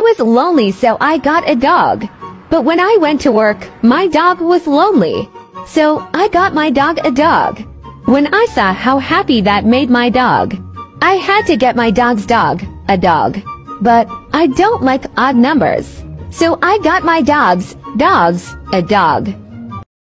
was lonely, so I got a dog. But when I went to work, my dog was lonely. So I got my dog a dog. When I saw how happy that made my dog, I had to get my dog's dog a dog. But I don't like odd numbers. So I got my dogs a dog.